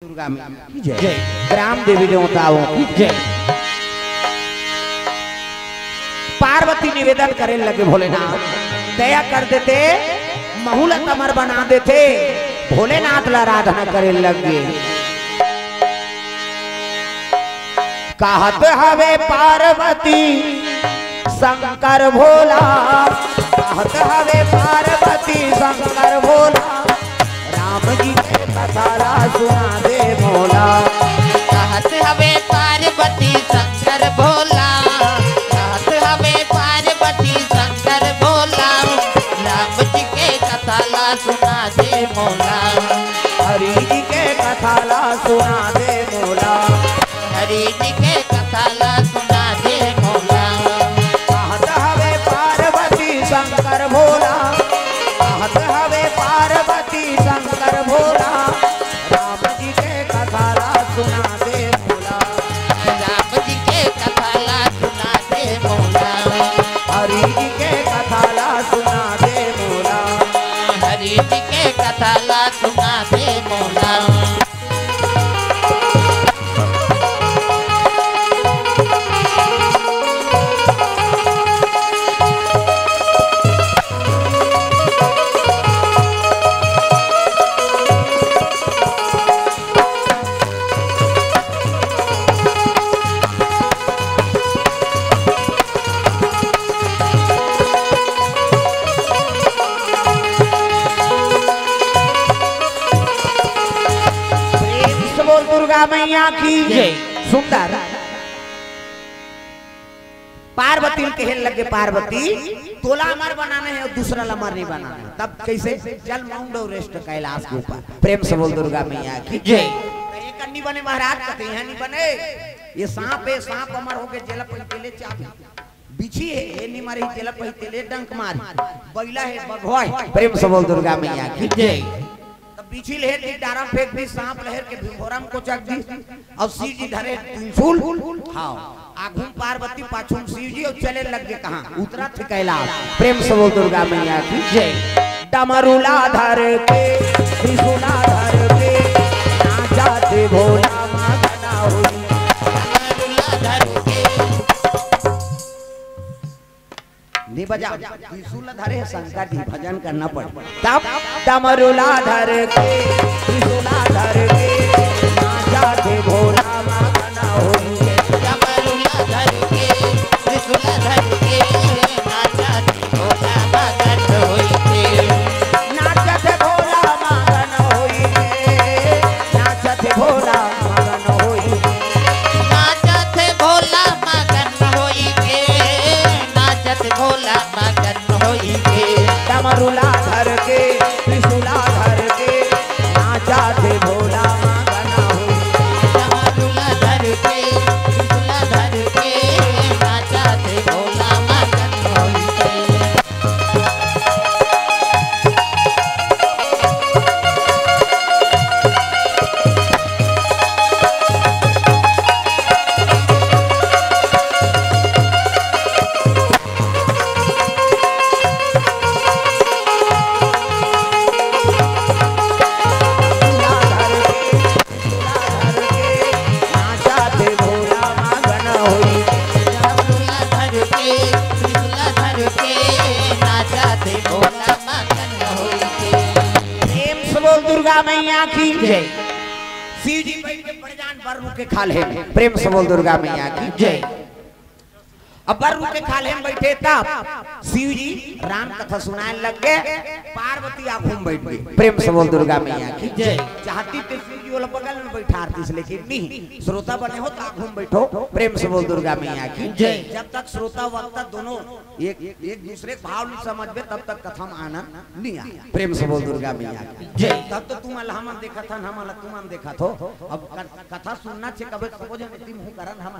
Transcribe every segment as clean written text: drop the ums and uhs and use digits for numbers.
दुर्गा मैया की जय, ग्राम देवी देवताओं की जय। पार्वती निवेदन करे लगे भोलेनाथ दया कर देते, महूलत अमर बना देते, भोलेनाथ ला आराधना करे लगे। कहत हवे पार्वती शंकर भोला, कहत हवे पार्वती शंकर भोला, राम जी के कथाला सुना दे भोला। कहत हवे पार्वती शंकर भोला, कहत हवे पार्वती शंकर भोला, राम जी के कथाला सुना दे भोला। हरि जी के कथाला सुना दे भोला, हरि जी के कथाला सुना दे भोला। कहत हवे पार्वती शंकर भोला, कहत हवे पार्वती शंकर भोला, राम जी के कथाला सुना दे भोला। राम जी के कथाला सुना दे भोला, हरि जी के कथाला सुना दे भोला, हरि जी के कथाला सुना दे भोला। दुर्गा मैया की जय। सुंदर पार्वती कहे लगे, पार्वती तोला अमर बनाने है और दूसरा अमर नहीं बनाना है, तब कैसे? चल माउंट एवरेस्ट कैलाश के ऊपर। प्रेम से बोल दुर्गा मैया की जय। ये कन्नी बने महाराज कहते हैं नहीं बने, ये सांप है, सांप अमर होके जेल पहले चाबी, बिछी है ये नहीं मारी जेल पहले डंक मारी, बैला है बघवा है। प्रेम से बोल दुर्गा मैया की जय। पीछी लहर की डारा फेंक दी, सांप लहर के भिंगोरम को चक दी, और शिव जी धरे त्रिशूल, हाँ आगू पार्वती पाछू शिव जी, और चले लग गए कहाँ? उतरा थे कैलाश। प्रेम से बोल दुर्गा मैया की जय। डमरूला धर के त्रिशूला धर के नाचा थे भोला मांगना हुई। नहीं बजा, त्रिशूल धरे शंकर जी भजन करना पड़े, तब डमरूला धर के त्रिशूला धर के नाचा थे भोला मांगना होई। डमरूला धर के त्रिशूल धर के नाचा थे भोला मगन होई। नाचा थे भोला मगन होई, नाचा थे भोला मगन होई, नाचा थे भोला मगन होई के, नाचा थे भोला मगन होई के। डमरूला धर के त्रिशूला धर के नाचा थे भोला मगन होई। डमरूला धर के त्रिशूल धर के नाचा थे भोला मगन होई के। दुर्गा मैया की जय। शिव जी बैठ के बड़जान बर्रू के खाले, प्रेम से बोल दुर्गा मैया की जय। अब बर्रू के खाले में बैठे तब शिव जी राम कथा सुनाए लग गए, पार्वती आंखों में बैठ गई। प्रेम से बोल दुर्गा मैया की जय। चाहती तो शिव जी वाला बगल में बैठा थी, लेकिन नहीं, श्रोता बने हो तो आंखों में बैठो। प्रेम से बोल दुर्गा मैया की जय। जब तक श्रोता वक्ता दोनों एक दूसरे भाव नहीं समझ में, तब तक कथा में आनंद नहीं आया। प्रेम से बोल दुर्गा मैया की जय। तब तो तुम हम देखा था, हम तुम देखा थो। अब कथा सुनना चाहिए, कभी समझ में तुम हूं करन हम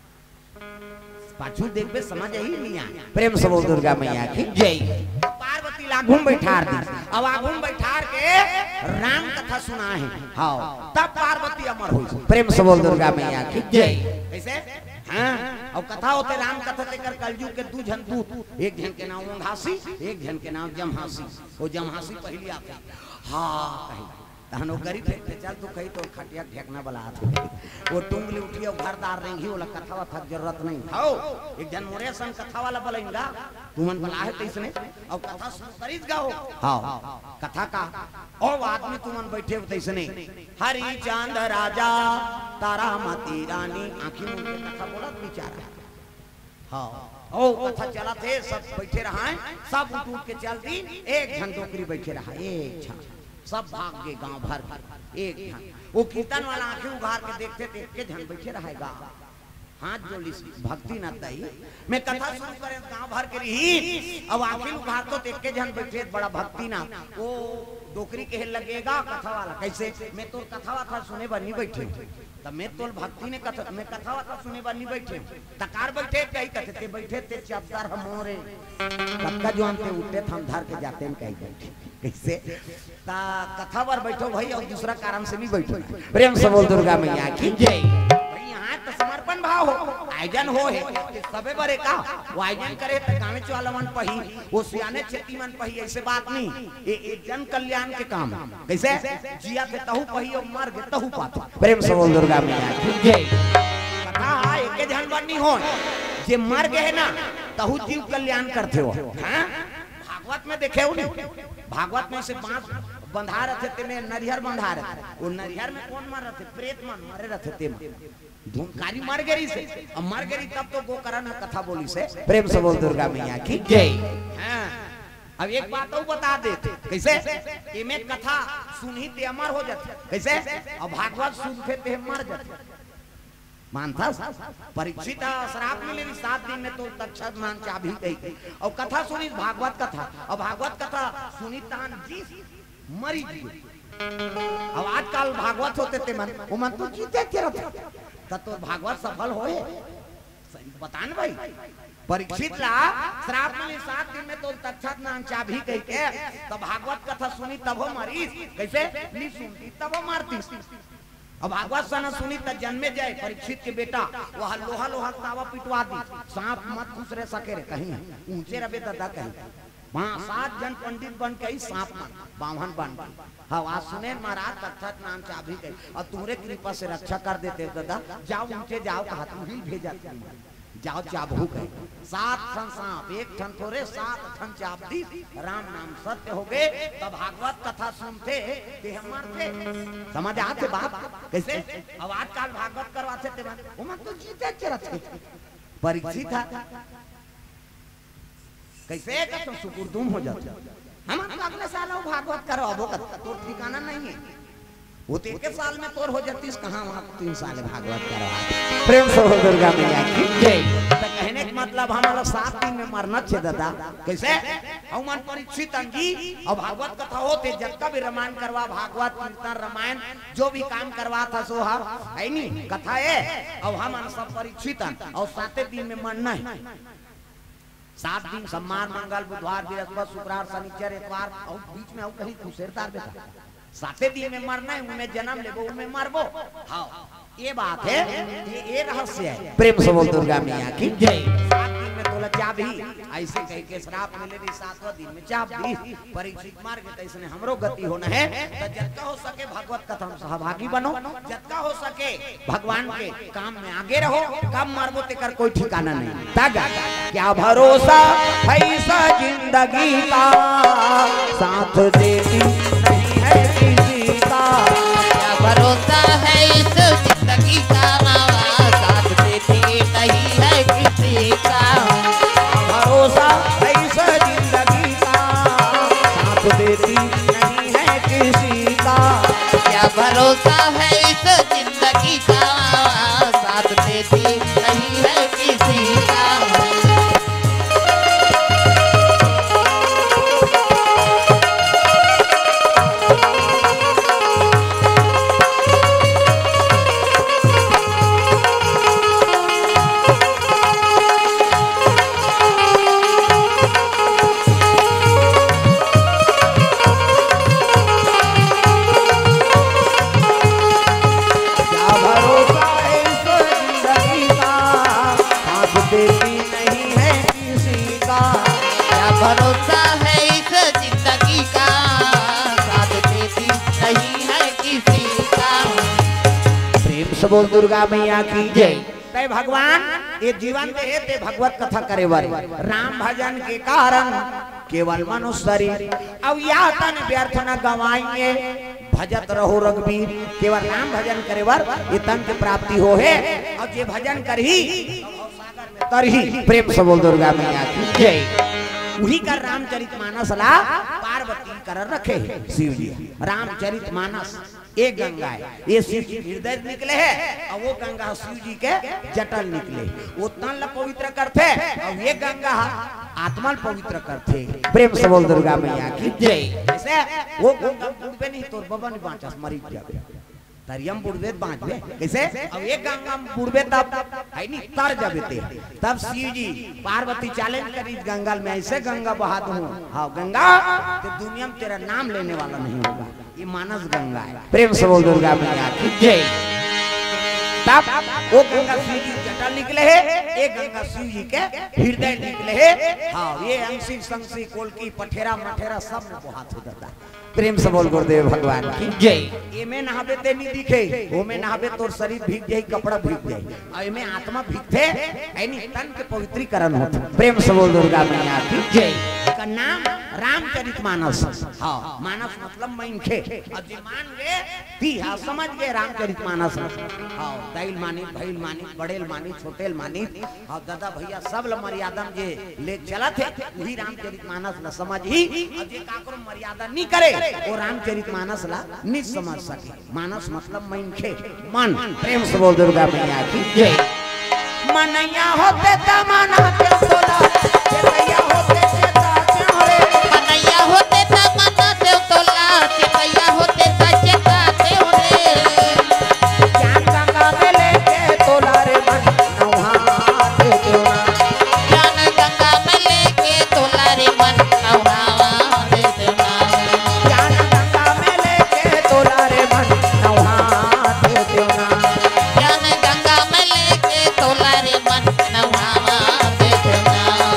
पाछू देख पे समझ ही नहीं आया। प्रेम से बोल दुर्गा मैया की जय। पार्वती लागू में बैठार दी, अब आगू में बैठार के राम कथा सुना है, हाँ तब पार्वती अमर हुई। प्रेम से बोल दुर्गा मैया की जय। कैसे? हाँ, और कथा होते राम कथा लेकर कलयुग के दू जन दूत, एक जन के नाम ओंघासी, एक जन के नाम जमहासी। वो जमहासी पहली आते, हाँ तहनो करी थे चल तू कही तो खटिया ढेकना वाला हाथ वो टुंगली उठियो घरदार रही वाला कथा वाथा जरूरत नहीं हाओ एक जन मोरे सन कथा वाला बोलेगा तू मन बला है तैसने और कथा करीज गाओ हां कथा का ओ आदमी तू मन बैठे तैसने हरि चांद राजा तारा मती रानी आंखी मुंह के कथा बोलत बेचारा हां ओ कथा चला थे सब बैठे रहा सब उठ के चल दी एक घन डोकरी बैठे रहा एक छा सब भाग गए गांव भर एक ध्यान वो कीर्तन वाला आंखें उघार के देखते थे के ध्यान बैठे रहेगा हाथ जोड़ी भक्ति न तई मैं कथा शुरू करे गांव भर के रही अब आंखें उघार तो देख के ध्यान बैठे बड़ा भक्ति ना वो डोकरी के लगेगा कथा वाला कैसे मैं तो कथा वाथा सुने बनी बैठे तब मैं तो भक्ति ने कथा मैं कथा वाथा सुने बनी बैठे तकार बैठे कहीं कहते थे बैठे थे चपदार हमोरे कक्का जो हमते उठे थम धार के जाते हैं कहीं बैठे कैसे ता कथा पर बैठो भाई और दूसरा कारण से भी बैठो प्रेम से बोल दुर्गा मैया की जय भाई यहाँ तो समर्पण भाव हो आयोजन हो है सबे बरे का वो आयोजन करे तो गाँव चौला मन पही वो सियाने खेती मन पही ऐसे बात नहीं ये जन कल्याण के काम कैसे जिया थे तहु पही और मर गए तहु पात प्रेम से बोल दुर्गा मैया की जय कथा एक जन बननी हो जे मर गए ना तहु जीव कल्याण करते हो हां भागवत में देखे हो भागवत में से 5 बंधा रहे थे में नरिहर बंधा रहे वो नरिहर में कौन मर रहे थे प्रेत मन मरे रहे थे धूमकारी मर गई से अब मर गई तब तो गोकरण कथा बोली से प्रेम से बोल दुर्गा मैया की जय हां अब एक बात और बता देते कैसे इमे कथा सुनी ते अमर हो जाते कैसे अब भागवत सुनते ते मर जाते मानता परीक्षित श्राप मिले 7 दिन में तो तक्षक मान चाबी गई और कथा सुनी भागवत कथा और भागवत कथा सुनी तान जी मरी जी अब आजकल भागवत होते थे मन वो मन तो जीते रहते तो भागवत सफल होए बतान भाई परीक्षित ला श्राप मिले 7 दिन में तो तक्षक मान चाबी गई के तो भागवत कथा सुनी तब वो मरी कैसे नहीं सुनती तब वो मारती अब भागवत सना सुनी त जन्मे जाए परीक्षित के बेटा वह लोहा लोहा तावा पिटवा दी सांप मत घुस रहे सके रे कहीं ऊंचे रबे दादा कहीं वहां 7 जन पंडित बन के सांप बामन बन हाँ आज सुने महाराज तक्षक नाम चाबी गई और तुम्हारे कृपा से रक्षा कर देते दादा जाओ ऊंचे जाओ कहा तुम ही भेजा जाओ चाबू गए 7 ठन सांप एक ठन थोड़े 7 ठन चाप दी राम नाम सत्य हो गए तब भागवत कथा सुनते ते मरते समझ आते बाप कैसे अब आजकल भागवत करवाते थे वो मन तो जीते रहते परीक्षित था कैसे का तो सुकुरदुम हो जाते हम अगले साल भागवत करवाबो तो ठिकाना नहीं है वो 1 साल में तोर हो जाती कहां वहां 3 साल भागवत करवा प्रेम से दुर्गा मैया की जय तो कहने का मतलब हमारा 7 दिन में मरना चाहिए दादा कैसे हम मन परीक्षित अंगी और भागवत कथा होते जब भी रामायण करवा भागवत कीर्तन रामायण जो भी काम करवा था सो है नहीं कथा है और हम सब परीक्षित और 7 दिन में मरना है 7 दिन सोमवार मंगल बुधवार बृहस्पति शुक्रवार शनिचर इतवार और बीच में और कहीं कुशेरतार बेटा 7 दिन में मरना है उनमें जन्म लेबो उनमें मरबो हाँ ये बात है ये रहस्य है प्रेम से बोल दुर्गा मैया की जय 7 दिन में तोला चाबी ऐसे कह के श्राप मिले 7वां दिन में चाबी परीक्षित मार के तैसने हमरो गति होना है तो जितना हो सके भगवत कथा में सहभागी बनो जितना हो सके भगवान के काम में आगे रहो कब मरबो तेकर कोई ठिकाना नहीं तब क्या भरोसा ऐसा जिंदगी का साथ देती नहीं है किसी का क्या भरोसा है इस जिंदगी का साथ देती नहीं है किसी का भरोसा है इस जिंदगी का साथ देती नहीं है किसी का क्या भरोसा है इस जिंदगी का साथ देती नहीं है किसी का भरोसा है इस जिंदगी का साथ देती नहीं है से बोल दुर्गा मैया की जय। तय भगवान ये जीवन दे ते भगवत कथा करे बारे राम भजन के कारण केवल मनुष्य शरीर अब या तन व्यर्थ न गवाएंगे भजत रहो रघुवीर केवल राम भजन करे बार ये तन की प्राप्ति हो है और ये भजन कर ही तरही प्रेम से बोल दुर्गा मैया की जय। वही का रामचरितमानस ला पार्वती कर रखे है शिव जी रामचरितमानस एक गंगा है ये शिव जी हृदय निकले है और वो गंगा शिव जी के जटल निकले वो तन ला पवित्र करते और ये गंगा आत्मा पवित्र करते प्रेम से बोल दुर्गा मैया की जय। जैसे वो गंगा बुड़बे नहीं तोर बाबा नहीं बाँचा मरी जावे तरियम बुड़बे बाँचबे कैसे अब एक गंगा बुड़बे तब है नहीं तर जाबे ते तब शिव जी पार्वती चैलेंज करी गंगा में ऐसे गंगा बहा दूं हाँ गंगा तो दुनिया में तेरा नाम लेने वाला नहीं होगा ये मानस गंगा है प्रेम से बोल दुर्गा मैया की जय। तब वो गंगा शिव जी जटल निकले है एक गंगा शिव जी के हृदय निकले है हाँ ये अंशी संशी कोलकी पठेरा मठेरा सब में बहात हो जाता प्रेम से बोल गुरुदेव भगवान की जय। ये में नहाबे ते नहीं दिखे वो में नहाबे तोर शरीर भीग जाए कपड़ा भीग जाए और ये में आत्मा भीगते यानी तन के पवित्रीकरण होते प्रेम से बोल दुर्गा मैया की जय। का नाम रामचरितमानस हाँ मानस मतलब मैंखे और जे मान गए ती हाँ समझ गए रामचरितमानस हाँ दैल मानी भैल मानी बड़ेल मानी छोटेल मानी हाँ दादा भैया सब ल मर्यादा जे ले चला थे वही रामचरितमानस ला समझ ही और जे काकरो मर्यादा नहीं करे वो रामचरितमानस ला नहीं समझ सके मानस मतलब मैंखे मन प्रेम से बोल दुर्गा मैया की जय। मनैया होते तमना के सोला चेतैया होते चेता क्यों रे मनैया होते तमना देव तोला चेतैया होते चेता देव रे ज्ञान गंगा में लेके तोला रे मन नौहा दे देना ज्ञान गंगा में लेके तोला रे मन नौहा दे देना ज्ञान गंगा में लेके तोला रे मन नौहा दे देना ज्ञान गंगा में लेके तोला रे मन नौहा दे देना।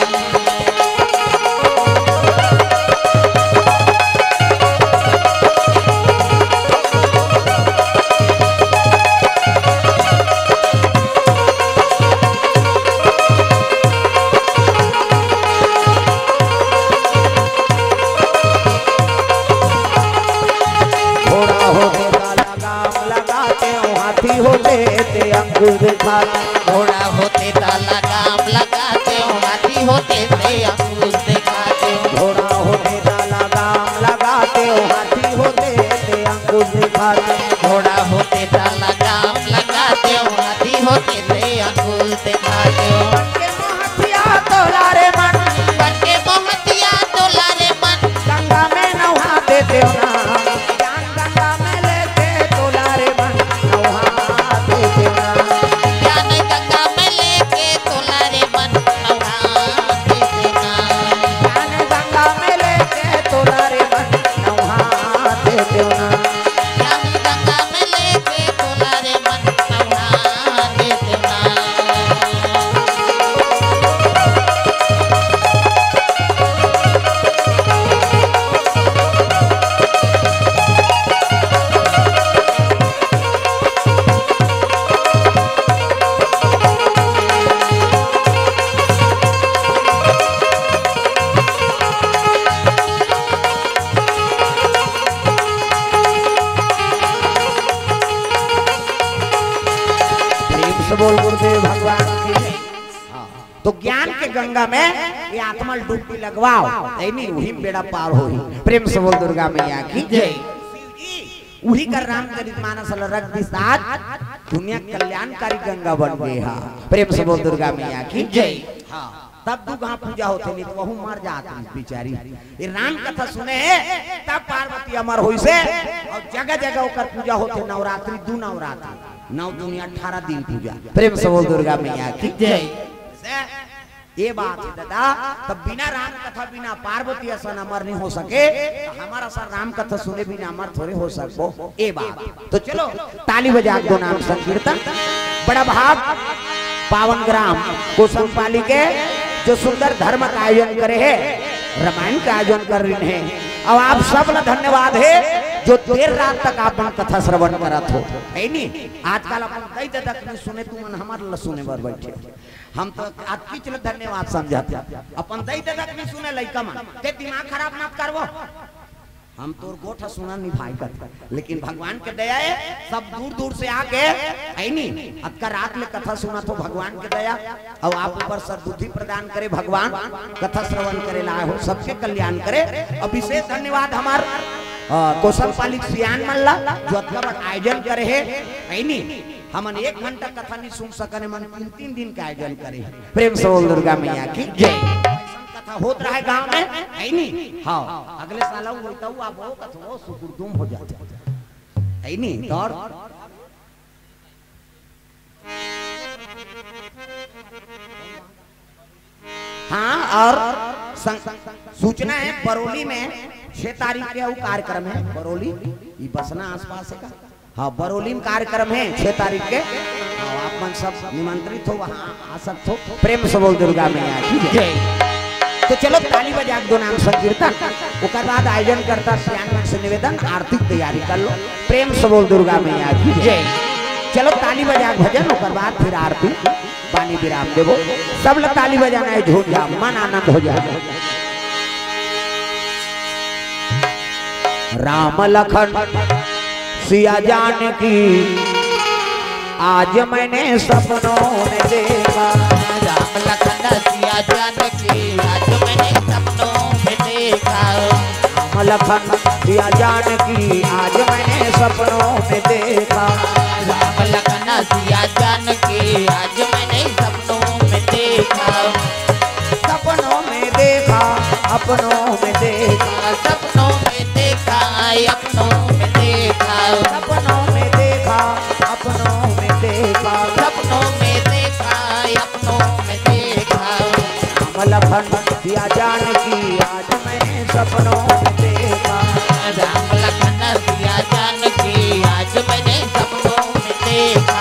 घोड़ा होते लगाम लगाते हो हाथी होते ते अंकुश दिखाते घोड़ा होते ताला गाम लगाते हो हाथी होते थे अंकुश दिखाते हो घोड़ा होते लगाम लगाते हो हाथी होते ते अंकुश दिखाते घोड़ा होते ताला गाम लगाते हो हाथी होते थे अंकुश दिखाते हो के मोहतिया तोला रे मन बनके मोहतिया तोला रे मन गंगा में नहा देते हो ना ज्ञान गंगा में लेके तोला रे मन नहा देते हो ना ज्ञान गंगा में लेके तोला रे मन नहा दे देना ज्ञान गंगा में लेके तोला रे मन नहा देते हो ना ज्ञान गंगा में लेके तोला रे मन नहा दे देना। प्रेम से बोल गुरुदेव भगवान की जय। तो ज्ञान के गंगा में ये आत्मा डुबकी लगवाओ नहीं वही बेड़ा पार हो प्रेम से बोल दुर्गा मैया की जय। वही कर रामचरितमानस रख दी साथ दुनिया कल्याणकारी गंगा बन गई हा प्रेम से बोल दुर्गा मैया की जय। हाँ तब तू कहाँ पूजा होते नहीं तो वह मर जाती बेचारी ये राम कथा सुने तब पार्वती अमर हुई से और जगह जगह होकर पूजा होते नवरात्रि 2 नवरात्रि 9 दुनिया 18 दिन पूजा प्रेम से बोल दुर्गा मैया की जय। ये बात है दादा तब बिना राम कथा बिना पार्वती ऐसा अमर नहीं हो सके तो हमारा सर राम कथा सुने बिना अमर थोड़े हो सको ये बात तो चलो ताली बजा दो नाम संकीर्तन बड़ा भाग पावन ग्राम कुसुमपाली के जो सुंदर धर्म का आयोजन करे है रामायण का आयोजन कर रहे हैं और आप सब ला धन्यवाद है जो देर रात तक अपन कथा श्रवण करत हो है नी। आजकल अपन कई तक नहीं सुने तू मन हमार ला सुने बर बैठे हम तो आज की चल धन्यवाद समझाते अपन दई तक नहीं सुने लइका मन ते दिमाग खराब मत करवो हम तोर गोठा सुना नहीं भाई कर लेकिन भगवान के दया है सब दूर दूर से आके है नी अक्का रात में कथा सुना तो भगवान के दया और आप ऊपर सद्बुद्धि प्रदान करे भगवान कथा श्रवण करे लाए हो सबके कल्याण करे। और विशेष धन्यवाद हमार कौशल पालिक सियान मल्ला जो अत्का बड़ आयोजन करे है नी। हमन 1 घंटा कथा नहीं सुन सकने मन 3 दिन का आयोजन करे प्रेम से बोल दुर्गा मैया की जय। कथा होत रहा है गांव में है नी। हाँ अगले साल बोलता हूँ आप वो कथा सुकुरदुम हो जाते है नी। और हाँ और सूचना है बरौली में 6 तारीख के कार्यक्रम है बरौली ये बसना आसपास का। हाँ बरौली में कार्यक्रम है 6 तारीख के आप मन सब निमंत्रित हो वहाँ आ सकते हो। प्रेम से बोल दुर्गा मैया की जय। तो चलो ताली बजा दो नाम संकीर्तन उसके बाद आयोजन करता सियान से निवेदन आरती तैयारी कर लो। प्रेम से बोल दुर्गा मैया की जय। चलो ताली बजा भजन उसके बाद फिर आरती पानी विराम देवो सब लोग ताली बजाना है झूठ जा मन आनंद हो जाए। राम लखन सिया जानकी आज मैंने सपनों में देखा। राम लखन सिया जानकी आज मैंने सपनों में देखा। राम लखन सिया जानकी आज मैंने सपनों में देखा। राम लखन सिया जानकी आज मैंने सपनों में देखा। सपनों में देखा अपनों में देखा। सपनों में देखा अपनों में देखा। सपनों में देखा अपनों में देखा। सपनों में देखा अपनों में देखा। राम लखन सिया जानकी आज मैंने सपनों में देखा। राम लखन सिया जानकी आज मैंने सपनों में देखा।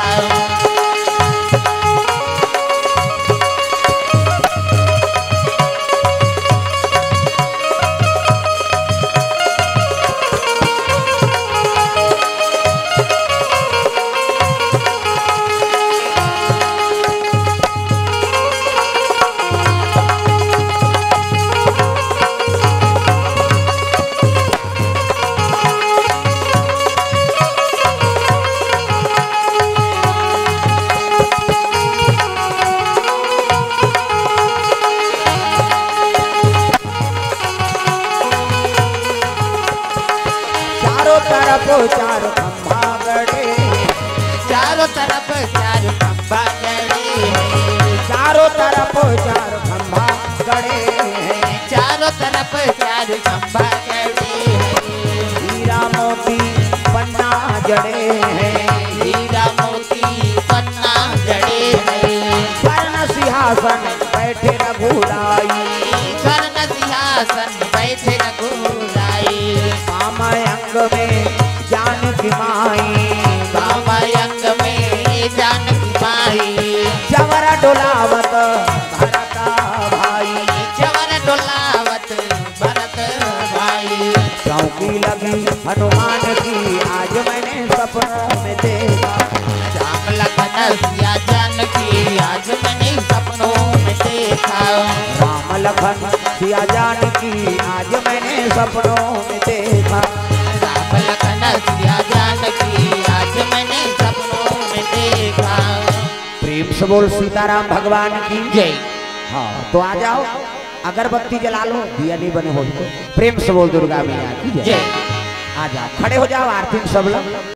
चार खंभा गड़े चारों तरफ 4 खंभा गड़े। चारों तरफ 4 खंभा गड़े चारों तरफ 4 खंभा गड़े। हीरा मोती पन्ना जड़े हैं। हीरा मोती पन्ना जड़े हैं। स्वर्ण सिंहासन बैठे रघुराई। स्वर्ण सिंहासन बैठे रघुराई। पामयंग में जानकी माई। पामयंग में जानकी माई। जवर डोलावत भरत भाई। जवर डोलावत भरत भाई। चौकी लगी हनुमान की आज मैंने सपनों में देखा। राम लखन सिया जानकी आज मैंने सपनों में देखा। राम लखन सिया जानकी आज मैंने सपनों में देखा। राम लखन सिया जानकी आज मैंने सपनों में देखा। प्रेम से बोल सीताराम भगवान की जय। हाँ तो आ जाओ अगरबत्ती जला लो दिया नहीं बने हो। प्रेम से बोल दुर्गा मैया की जय। आ जाओ खड़े हो जाओ आरती में सब लोग।